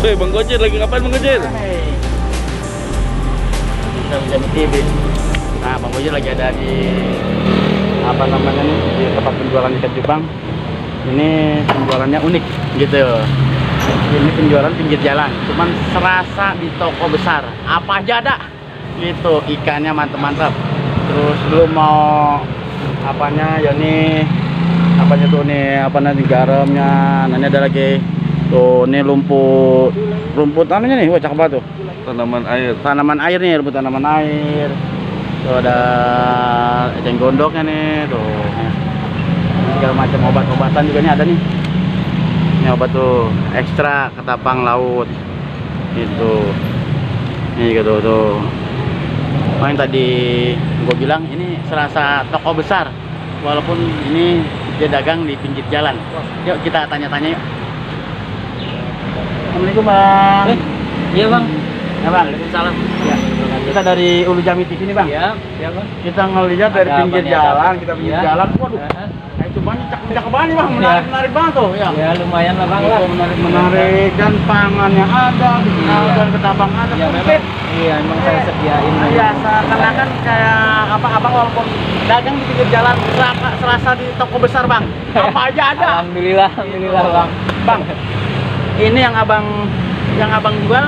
Woi, Bang Gojir lagi ngapain Bang Gojir? Bisa TV. Nah, Bang Gojir lagi ada di apa namanya nih, di tempat penjualan ikan cupang. Ini penjualannya unik gitu. Ini penjualan pinggir jalan, cuman serasa di toko besar. Apa aja ada gitu, ikannya mantep-mantep. Terus lu mau apanya ya nih, apanya tuh nih, apa nanti garamnya. Nanti ada lagi tuh, nih rumput anunya nih, wah cakep banget tuh. Tanaman air nih, rumput tanaman air. Tuh ada eceng gondoknya nih, tuh segala macam obat-obatan juga nih ada nih. Ini obat tuh ekstra ketapang laut gitu. Ini gitu tuh. Yang tadi gue bilang ini serasa toko besar, walaupun ini dia dagang di pinggir jalan. Yuk kita tanya-tanya yuk. Assalamualaikum Bang. Iya Bang. Ya Bang. Waalaikumsalam. Ya. Kita dari Ulu Jami TV nih Bang. Iya, iya Bang. Kita ngelihat dari Ada pinggir apa nih, jalan, ada? kita pinggir Ya. jalan. Waduh. Itu banyak cakep banget nih Bang, menarik banget tuh ya. Ya lumayan lah Bang. Itu menarik dan pangannya ada, dan ketapang ada. Ya memang. Komplit. Iya, emang saya sediain. Iya, seakan-akan kayak apa abang walaupun dagang di pinggir jalan serasa di toko besar Bang. Apa aja ada. Alhamdulillah, alhamdulillah Bang. Bang, ini yang abang jual.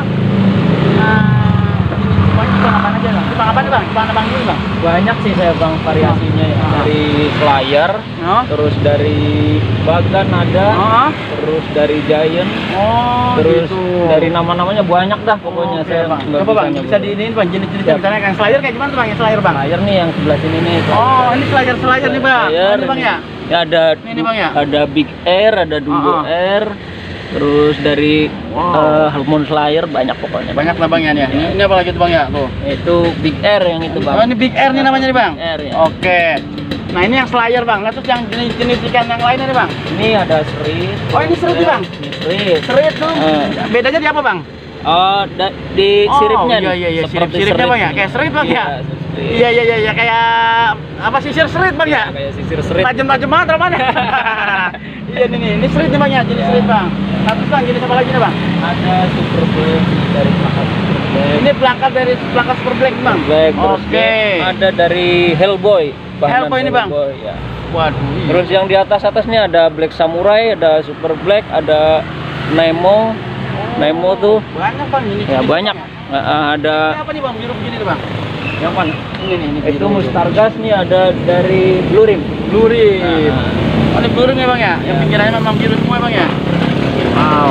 Cupang apa aja Bang? Cupang apa nih Bang? Cupang abang dulu Bang? Banyak sih saya Bang variasinya ya. Dari flyer, terus dari bagan ada, terus dari giant, terus gitu. dari nama-namanya banyak dah pokoknya. Oke, Saya Bang. nggak Coba Bang, nyebut. bisa diinin Bang jenis-jenisnya misalnya kan slayer kayak gimana tuh Bang? Yang slayer Bang? Flyer nih yang sebelah sini nih. Oh, ini slayer nih Bang. Flyer Ini Bang ya? Ya ada Ini, Bang, ya? ada Big Air, ada Dumbo Air, terus dari Halmon Slayer banyak pokoknya. Banyak lah Bang ya nih. Ini apa lagi tuh Bang ya? Tuh. Itu Big Air yang itu Bang. Oh, ini Big Air nih namanya nih Bang. Big Air, ya. Oke. Nah, ini yang slayer Bang. Nah, terus yang jenis-jenis ikan yang lainnya nih Bang. Ini ada serit. Oh, ini serit nih, Bang? Ini serit. Serit tuh. Bedanya di apa Bang? Oh, di siripnya nih. Iya. Seperti Siripnya serit Bang ya? nih. Kayak serit Bang ya? Iya, Iya, kayak apa sisir serit Bang ya? kayak sisir serit. Tajam-tajam banget rambutnya. Iya ini serit nih Bang ya, jenis serit Bang. Nah, terus Bang, jenis apa lagi nih Bang? Ada Super Black dari plakat Super Black. Ini plakat Super Black Bang. Black, terus Oke. ada dari Hellboy. bahan Hellboy ini, Bang? Ya. Waduh. Iya. Terus yang di atasnya ada Black Samurai, ada Super Black, ada Nemo. Nemo tuh banyak Bang ini. ya banyak. Ada Ini apa nih Bang? Biru begini nih Bang. yang mana? Ini Itu Mustargas nih, ada dari Blue Rim. Blue Rim. Oh, ini Blue Rim ya Bang ya? Yang pinggirannya memang biru semua Bang ya? Wow.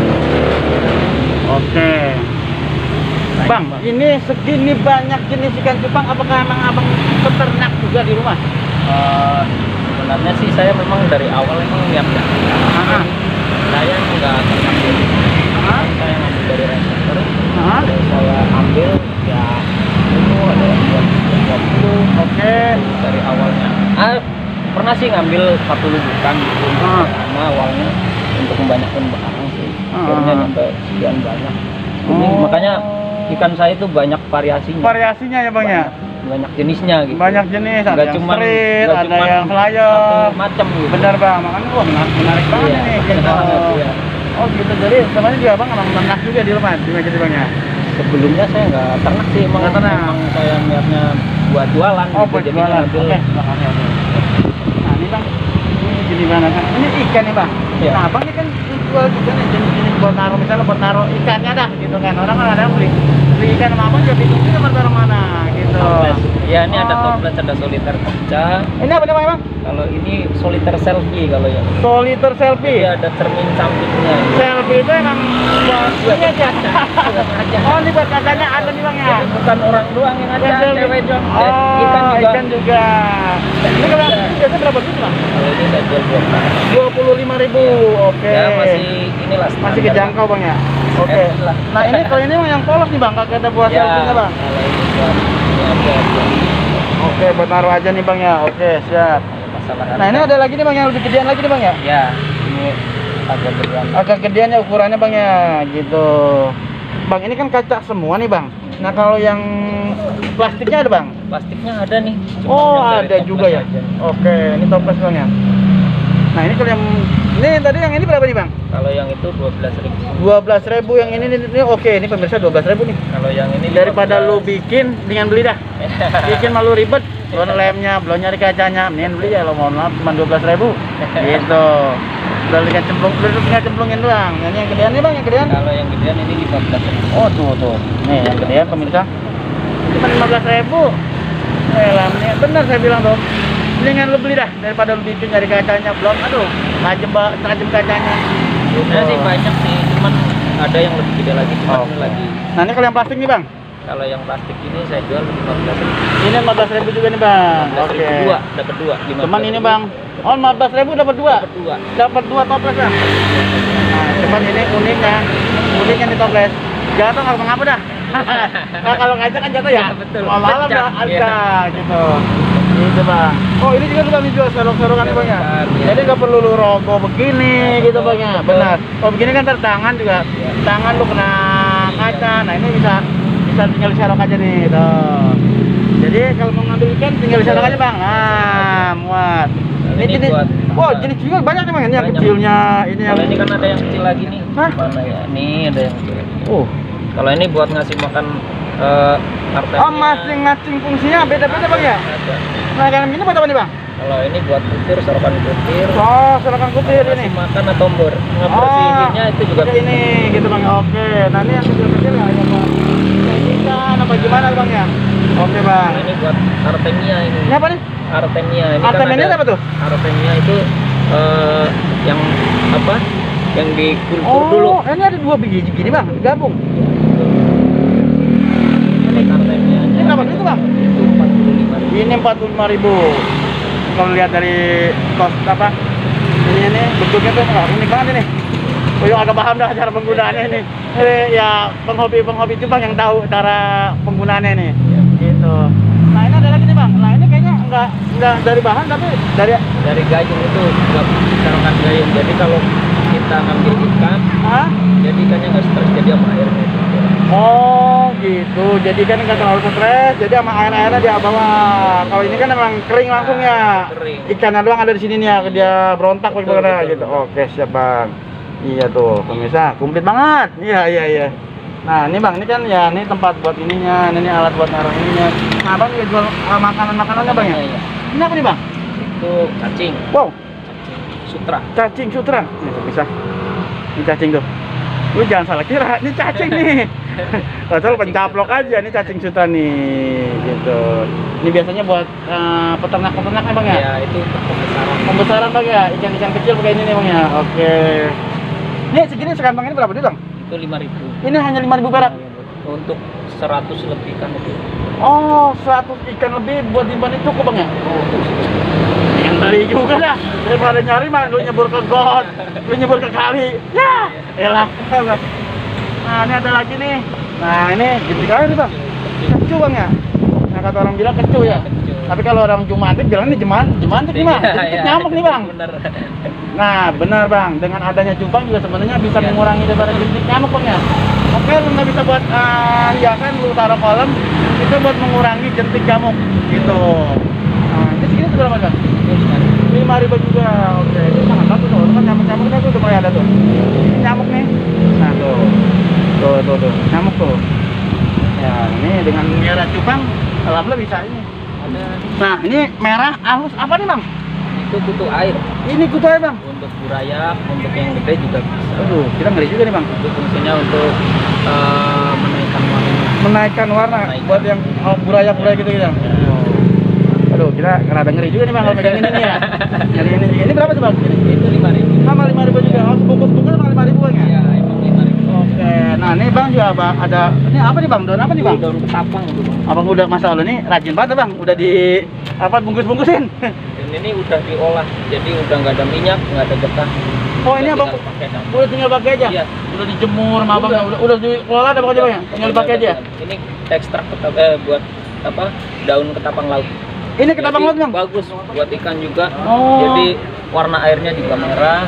Oke. Bang, ini segini banyak jenis ikan cupang, apakah emang abang peternak juga di rumah? Sebenarnya sih saya memang dari awal emang niatnya. Saya nggak ternak dulu. Saya ngambil dari reseller. Terus saya ambil ya dulu ada yang buat 20. Oke. Dari awalnya. Pernah sih ngambil 40 bukan gitu. Karena awalnya untuk membanyakin barang sih. Akhirnya sampai sekian banyak. Ini makanya ikan saya itu banyak variasinya. Variasinya ya Bang ya? Banyak jenisnya gitu. Banyak jenis, ada yang cuman, street, nggak ada cuman yang flyer. macam gitu. Benar Bang, makanya wah menarik banget Iya, nih gitu. iya. Oh gitu, jadi sebenarnya juga Bang emang ternak juga di rumah, gimana gitu Bang ya? Sebelumnya saya nggak ternak sih, emang, Nggak ternak. emang saya niatnya buat jualan. Oh gitu, buat jadi jualan, ngambil. oke. Nah ini Bang, ini gini mana kan? Ini ikan nih Bang. Iya. Nah Bang ini kan jual juga nih jenis-jenis buat naruh, misalnya buat naruh ikannya dah gitu kan. Orang kan ada yang beli ikan sama Abang juga bingung juga buat taruh mana gitu. Toples. Ya ini ada Oh. toples, ada soliter kaca. Ini apa namanya Bang? Kalau ini soliter selfie kalau yang ini. Soliter selfie. Iya, ada cermin sampingnya. Selfie itu emang buat ini aja. Oh ini buat kacanya ada nih Bang ya? Jadi bukan orang doang yang ada, Yang selfie. cewek juga. Oh, ikan juga. Ini kalau biasanya berapa duit Bang? Kalau ini saya jual 25.000. Oke. Ya masih inilah Masih standar. kejangkau Bang ya? Oke. Enak lah. Nah ini kalau ini yang polos nih Bang, kagak ada buat Ya, selfie-nya Bang. kalau ini aja. Oke, buat naruh aja nih Bang ya. Oke, siap. Masalah. Nah ini ada lagi nih Bang yang lebih gedean lagi nih Bang ya? Ya, ini agak gedean. Agak gedean ya ukurannya Bang ya, gitu. Bang ini kan kaca semua nih Bang. Nah kalau yang plastiknya ada Bang? Plastiknya ada nih. Cuma Oh yang dari ada toples juga ya. aja. Oke, ini toples Bang ya. Nah ini kalau yang ini tadi yang ini berapa nih bang? Kalau yang itu 12.000. 12.000 yang ini oke, ini pemirsa 12.000 nih. Kalau yang ini Daripada lu bikin, dengan beli dah. Bikin malu ribet, belum lemnya, belum nyari kacanya, mendingan beli ya lo, mohon maaf cuma 12.000. Gitu. Udah lihat cemplungin doang. Yang gedean nih bang, yang gedean? Kalau yang gedean ini 15.000. Oh tuh. Nih yang gedean pemirsa. Cuma 15.000. Lamnya benar saya bilang tuh. Mendingan lu beli dah daripada lu bikin nyari kacanya, belum aduh tajam kacanya. Nah sih banyak sih, cuman ada yang lebih gede lagi, cuman ini lagi. Nah ini kalau yang plastik nih bang? Kalau yang plastik ini saya jual 15.000. Ini 15.000 juga nih bang. Oke. Dapat dua. Cuman ini bang, oh 15.000 dapat dua. Dapat dua toples bang. Nah cuman ini uniknya di toples. Jatuh nggak mengapa dah. Nah, kalau kaca kan jatuh ya. Betul. Malam dah ada gitu. Gitu bang. Oh ini juga bang dijual serok-serokan nih bang ya. Jadi nggak perlu lu rogoh begini gitu bang ya. Benar. Kalau begini kan tangan juga. Tangan lu kena kaca. Nah ini bisa tinggal diserok aja nih tuh. Jadi kalau mau ngambil ikan tinggal diserok aja bang. Ah muat. Ini jenis. Wow jenis juga banyak nih bang. Ini yang kecilnya. Ini yang. Kalau ini kan ada yang kecil lagi nih. Hah? Mana ya? Ini ada yang kecil. Oh. Kalau ini buat ngasih makan artemia. Oh masing-masing fungsinya beda-beda bang ya. Ada. Nah yang ini buat apa nih bang? Kalau ini buat kutir, sarapan kutir. Oh sarapan kutir ini. Ngasih makan atau tombor. Ngebersihinnya itu juga kayak ini gitu bang. Oke. Nah ini yang kecil-kecil ya ikan apa gimana bang ya? Oke bang. Ini buat artemia ini. Ini apa nih? Artemia ini. Artemia kan apa tuh? Artemia itu yang apa? Yang dikultur Oh, dulu. ini ada 2 biji gini bang, digabung. Ini artemia. Ini berapa itu bang? Itu 45.000. Ini 45.000. Kalau lihat dari kos apa? Ini bentuknya tuh unik banget ini. Oh, yang agak paham dah cara penggunaannya ini. Ya penghobi Jepang yang tahu cara penggunaannya nih. Gitu. Nah ini ada lagi nih bang. Nah ini kayaknya enggak dari bahan tapi dari gayung itu buat sarangan gayung. Jadi kalau kita ngambil ikan, jadi ikannya nggak stres, jadi sama airnya itu. Oh gitu. Jadi kan nggak terlalu stres. Jadi sama airnya dia bawa. Kalau ini kan emang kering langsung ya. Kering. Ikannya doang ada di sini nih ya. Dia berontak bagaimana gitu. Oke siap bang. Iya tuh pemirsa, komplit banget. Iya. Nah ini bang, ini kan ya ini tempat buat ininya, ini alat buat naruh ininya. Nah bang juga jual makanannya bang ya? Iya. Ini apa nih bang? Itu cacing. Wow, Sutra. cacing sutra. Nih pemirsa, ini cacing tuh. Lu jangan salah kira, ini cacing nih. Asal pencaplok aja, ini cacing sutra nih, gitu. Ini biasanya buat peternak-peternak bang ya? Ya itu pembesaran. Pembesaran bang ya, ikan-ikan kecil kayak ini nih bang ya. Oke. Ini segini sekantong ini berapa duit bang? Itu 5.000. Ini hanya 5.000 perak. Untuk 100 lebih ikan itu. Oh, 100 ikan lebih buat dimana cukup bang ya? Yang beli juga dah. Daripada nyari mah lu nyebur ke got, lu nyebur ke kali. Ya, elah. Nah, ini ada lagi nih. Nah, ini gede kali nih bang. Kecu bang ya? Nah, kata orang bilang kecu ya. Tapi kalau orang Jumantik bilang ini jemantik nih bang. Jentik nyamuk nih bang. Bener. Nah, benar bang. Dengan adanya cupang juga sebenarnya bisa mengurangi daripada jentik nyamuk bang ya. Oke, lu nggak bisa buat hiasan, lu taruh kolam itu buat mengurangi jentik nyamuk gitu. Nah, ini segini berapa bang? 5.000 juga. Oke, ini sangat bagus tuh. Kan nyamuk-nyamuknya tuh udah mulai ada tuh. Ini nyamuk nih. Nah tuh nyamuk tuh. Ya ini dengan merah cupang, alhamdulillah bisa ini. Ada. Nah ini merah halus apa nih bang? Itu kutu air. Ini kutu air bang. Untuk burayak, untuk yang gede juga bisa. Aduh, kita ngeri juga nih bang. Itu fungsinya untuk menaikkan warna. Menaikkan warna buat yang burayak gitu ya. Aduh, kita rada ngeri juga nih bang kalau pegang ini nih ya. Ngeri ini juga. Ini berapa tuh bang? Itu 5.000. Sama 5.000 juga. Oh, bungkus-bungkus sama 5.000 bang ya? Ya, emang 5.000. Oke, nah ini bang juga bang, ada ini apa nih bang? Daun apa nih bang? Daun ketapang itu bang. Abang udah masa lalu nih rajin banget bang, udah di apa bungkus-bungkusin. Dan ini udah diolah, jadi udah nggak ada minyak, nggak ada getah. Oh ini abang udah tinggal pakai aja? Iya. Udah dijemur sama abang, udah dikelola ada pokoknya bang ya? Tinggal pakai aja? Ini ekstrak buat apa? Daun ketapang laut. Ini ketapang laut bang? Bagus buat ikan juga. Oh. Jadi warna airnya juga merah.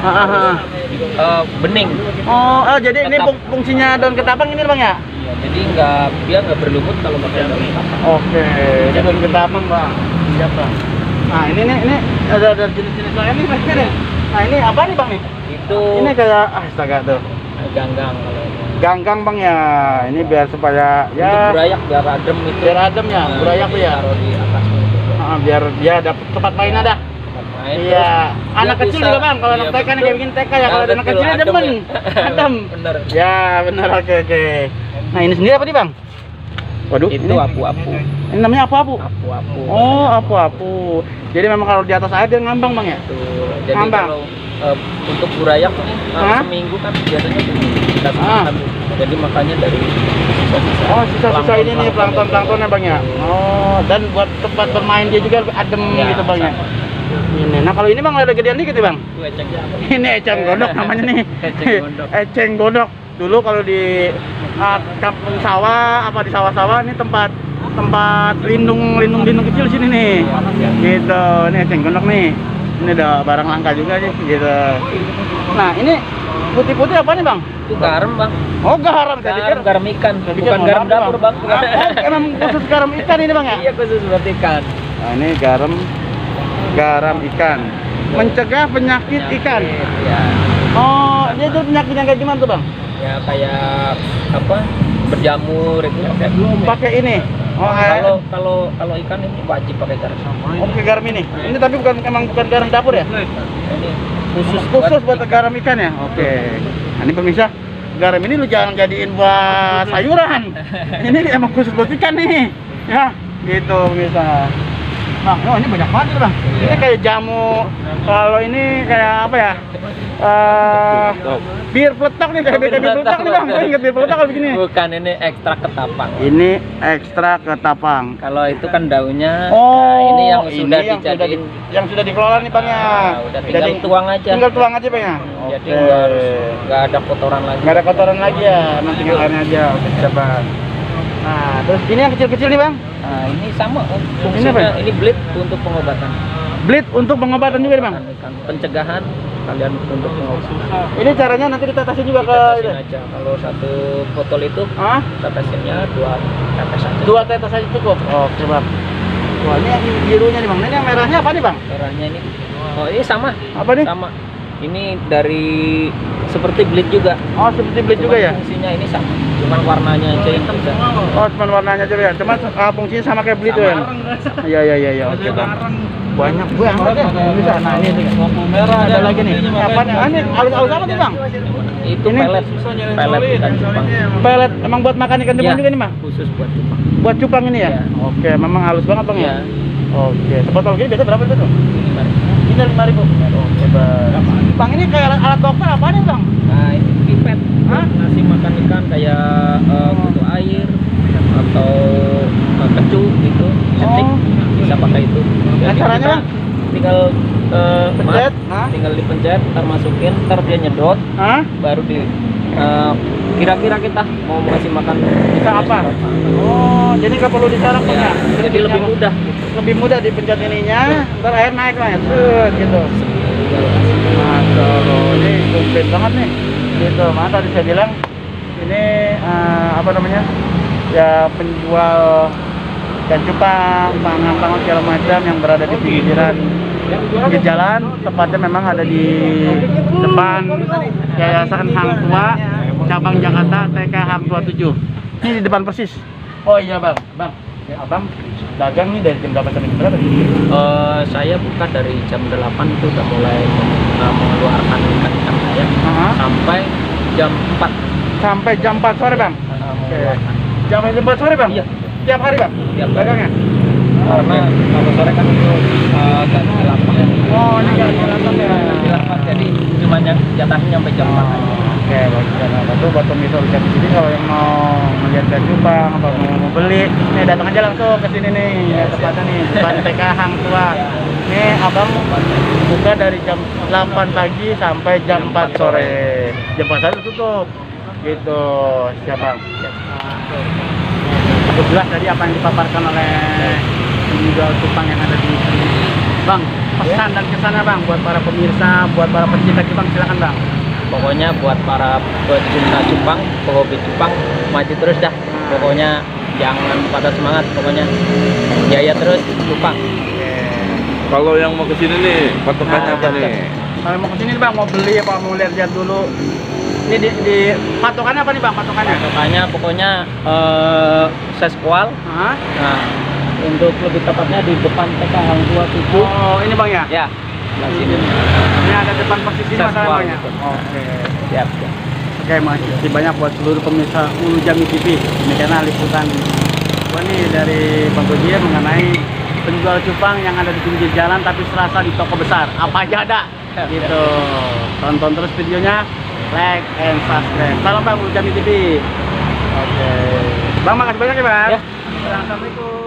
Bening. Oh, jadi ini fungsinya daun ketapang ini bang ya? Iya, jadi dia nggak berlumut kalau pakai daun ketapang. Oke, ini daun ketapang bang. Siap bang. Nah ini ada jenis-jenis lain nih pasti deh. Nah ini apa nih bang nih? Itu Ini kayak astaga tuh. ganggang kalau ini. Ganggang bang ya. Ini biar supaya Untuk ya burayak biar adem itu. biar adem ya, Nah, burayak tuh ya. taruh di atasnya itu. Biar dia dapat tempat main ada. Tempat main, Iya. terus Anak dia kecil bisa- juga bang. Kalau iya, anak TK nih betul. kayak bikin TK ya. Kalau Nah, ada anak betul, kecil adem demen. ya. Adem. Bener. Ya benar, oke. Nah ini sendiri apa nih bang? Waduh, Itu ini, apu-apu. ini namanya apu-apu. Apu-apu. Oh, apu-apu. Jadi memang kalau di atas air dia ngambang bang ya? Betul. Jadi Ngambang. kalau untuk burayak tuh Hah? seminggu kan biasanya kita Ah. makan. Jadi makanya dari sisa-sisa. Oh, sisa-sisa ini nih plankton-planktonnya bang ya? Oh, dan buat tempat bermain dia juga lebih adem Ya, gitu bang ya? sama. Ini, nah kalau ini bang ada gedean dikit ya bang? Itu eceng. Ini eceng gondok namanya nih. Eceng gondok. Eceng gondok. Dulu kalau di kampung sawah apa di sawah-sawah ini tempat lindung kecil sini nih. Gitu. Ini eceng gondok nih. Ini udah barang langka juga sih gitu. Nah, ini putih-putih apa nih, Bang? Itu garam, Bang. Oh, garam tadi kan. Garam ikan, Saya pikir bukan mau garam nambah, dapur, Bang. Oh, emang khusus garam ikan ini, Bang ya? Iya, khusus buat ikan. Nah, ini garam ikan. Mencegah penyakit ikan. Ya. Oh, dia tuh penyakit yang kayak gimana tuh, Bang? Ya kayak apa? Berjamur itu. Pakai ini. Oh, Kalau ikan ini wajib pakai garam. oh, pakai garam ini. Ini tapi emang bukan garam dapur ya? Ini khusus Buat garam ikan ya? Oke. Nah, ini pemirsa, garam ini lu jangan jadiin buat sayuran. Ini emang khusus buat ikan nih. Ya, gitu pemirsa. Bang, oh ini banyak banget nih, Bang. Ini kayak jamu. Kalau ini kayak apa ya? Bir peletok nih, kayak bir peletok nih, Bang. Gue inget bir peletok kalau begini. Bukan, ini ekstrak ketapang. Ini ekstra ketapang. Kalau itu kan daunnya. Oh, nah, ini yang ini sudah yang dijadiin. yang sudah dikelola nih, Bang ya. Nah, udah tinggal tuang aja. Tinggal tuang aja, Bang ya. Jadi nggak ada kotoran lagi. Nggak ada kotoran lagi ya, nanti tinggal airnya aja. Oke, siap, Bang. Nah, terus ini yang kecil-kecil nih, Bang. Nah, ini sama Ini fungsinya. apa? Ini bleed untuk pengobatan. Bleed untuk pengobatan juga nih, Bang. Kan pencegahan kalian untuk pengobatan. Ini caranya nanti ditetesin juga ke Ditetesin itu. aja. Kalau satu botol itu Hah? tetesinnya 2 tetes aja. 2 tetes aja cukup. Oke, Bang. Wah, ini yang birunya nih, Bang. Ini yang merahnya apa nih, Bang? Merahnya ini. Oh, ini sama. Apa nih? Sama. Ini dari seperti bleed juga. Oh, seperti bleed juga ya? Fungsinya ini sama. Cuman warnanya aja yang beda. Oh, cuma warnanya aja ya. Cuma fungsinya sama kayak bleed tuh ya. Iya. Oke, Bang. Banyak banget ya. Bisa. Nah, ini lampu merah ada lagi nih. Apa nih? Ah, ini alus-alus apa nih, Bang? Itu Ini pelet ikan cupang. Pelet emang buat makan ikan cupang Iya, juga nih, Bang? khusus buat cupang. Buat cupang ini ya? Iya. Oke, memang halus banget, Bang ya? Iya. Oke, sebotol gini biasa berapa itu tuh? Ini mari. Ini 5.000. Oke, Bang. Bang, ini kayak alat dokter apa nih, Bang? Nah, ini pipet. Hah? Ngasih makan ikan kayak kutu air atau kecu gitu, cetik, bisa pakai itu. Nah, caranya, Bang? Tinggal Pencet, nah. tinggal dipencet, ntar masukin, ntar dia nyedot, Hah? baru di kira-kira kita mau ngasih makan Bisa apa? Oh, jadi nggak perlu dicarok, Bang ya? Ya, jadi lebih mudah. Lebih mudah dipencet ininya, ntar air naik lah ya, set, gitu. Masya Allah, ini komplit banget nih. Gitu, mana tadi saya bilang ini apa namanya? Ya penjual ikan cupang, pangan segala macam yang berada di pinggiran pinggir jalan, tepatnya memang ada di depan Yayasan Hang Tua cabang Jakarta TK Hang Tua 7. Ini di depan persis. Oh iya, Bang. Bang, Abang dagang nih dari jam berapa sampai jam berapa? Saya buka dari jam 8 itu udah mulai mengeluarkan ikan saya sampai jam 4. Sampai jam 4 sore, Bang. Oke. Jam 4 sore, Bang? Iya. Tiap hari, Bang? Tiap hari. Dagangnya? Karena kalau sore kan itu ganti lapang. Oh, ini ganti lapang ya. Ganti lapang, jadi cuma jatahnya sampai jam 4 aja. Oke, bagus ya. Nah, itu buat pemirsa lihat di sini kalau yang mau melihat ikan cupang apa mau beli, nih datang aja langsung ke sini nih. Ya, tempatnya nih, depan TK Hang Tua. Nih, Abang buka dari jam 8 pagi sampai jam 4 sore. Jam 4 sore tutup. Gitu, siap, Bang. Cukup jelas tadi apa yang dipaparkan oleh penjual cupang yang ada di sini. Bang, pesan dan kesannya, Bang, buat para pemirsa, buat para pencinta cupang, silakan, Bang. Pokoknya buat para pecinta cupang, pehobi cupang, maju terus dah. Pokoknya jangan pada semangat, pokoknya jaya terus cupang. Kalau yang mau ke sini nih, patokannya apa nih? Kalau mau kesini bang, mau beli apa mau lihat dulu? Ini di patokannya apa nih bang? Patokannya? Patokannya pokoknya seskual. Hah? Nah, untuk lebih tepatnya di depan TK Hang Tua 7. Oh, ini bang ya? Ya, di sini. Ini ada depan persis ini Seskual, masalahnya bang ya? gitu. Oke. Siap. Oke, makasih banyak buat seluruh pemirsa Ulu Jami TV. Demikianlah liputan gua nih dari Bang Gojir mengenai penjual cupang yang ada di pinggir jalan tapi serasa di toko besar. Apa aja ada? Gitu. Tonton terus videonya, like and subscribe. Salam Bang Ulu Jami TV. Oke. Bang, makasih banyak ya bang. Ya. Assalamualaikum.